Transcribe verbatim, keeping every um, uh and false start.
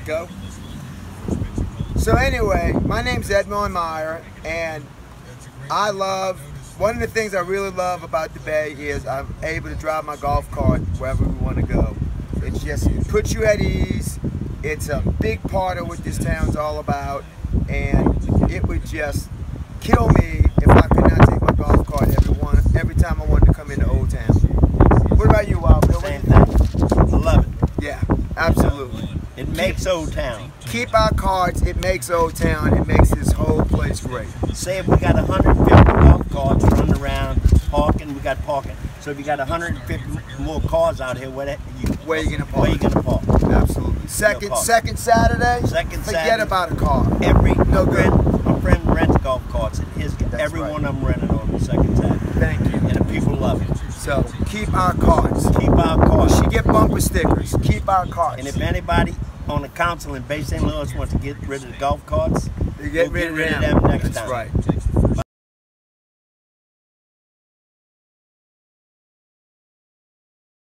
Go. So anyway, my name's Edmond Meyer, and I love, one of the things I really love about the Bay is I'm able to drive my golf cart wherever we want to go. It just it puts you at ease. It's a big part of what this town's all about, and it would just kill me if I could not take my golf cart every one, every time I wanted to come into Old Town. What about you, Wild Bill? Same thing. I love it. Yeah, absolutely. It makes Old Town. Keep our carts, it makes Old Town, it makes this whole place great. Say if we got one hundred fifty golf carts running around, parking, we got parking. So if you got one hundred fifty more cars out here, where, you, where are you gonna park? Where you gonna park? Absolutely. Second, park. second Saturday. Second Forget Saturday. about a car. Every no good. Friend, my friend rents golf carts, and his That's every right. one of them rented on the second Saturday. Thank you. And the people love it. So keep our carts. Keep our carts. We should get bumper stickers. Keep our carts. And if anybody on the council in Bay Saint Louis wants to get rid of the golf carts, you get, we'll rid, get rid of of them next That's time. Right.